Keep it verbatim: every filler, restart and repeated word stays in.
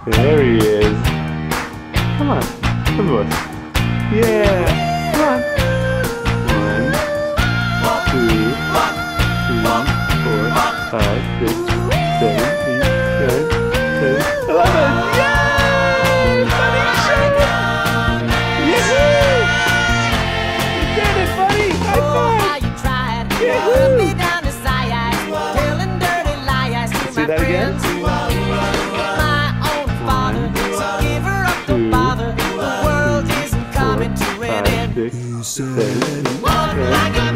There he is. Come on. Come on. Yeah. Come on. One, two, three, four, five, six, seven, eight, nine, ten, eleven. Yay! Buddy, shake it! Yahoo! You did it, buddy! High five! Yahoo! See that again? Six, seven, eight, nine,